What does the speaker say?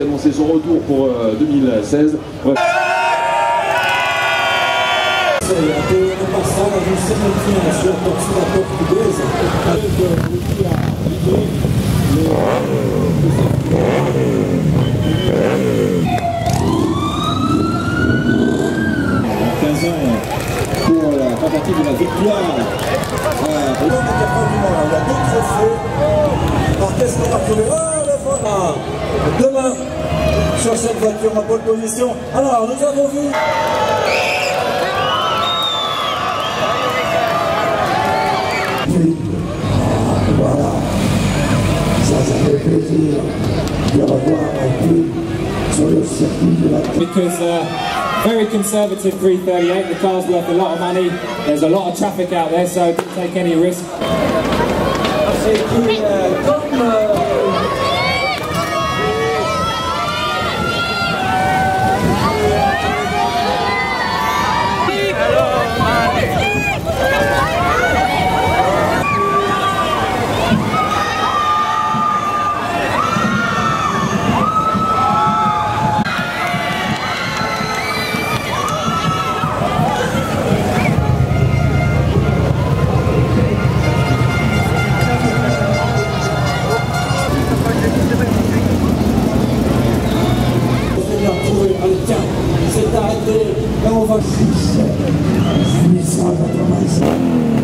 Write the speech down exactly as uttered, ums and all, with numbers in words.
Annoncé son retour pour euh, deux mille seize. Ouais. C'est un peu de passage d'une certaine sur la portugaise avec l'outil à l'idée. quinze ans pour la tentative de la victoire. Voilà. Il y a deux trophées. Alors qu'est-ce qu'on va trouver? Oh, le voilà. Demain, sur cette voiture en pole position. Alors, nous avons vu. Voilà, ça, ça fait plaisir de revoir un peu sur le circuit de la... Because uh, very conservative three thirty-eight, the car's worth a lot of money, there's a lot of traffic out there, so don't take any risk. C'est qui, euh, comme... Euh, C'est arrêté, là on va six, huit cent quatre-vingt-cinq.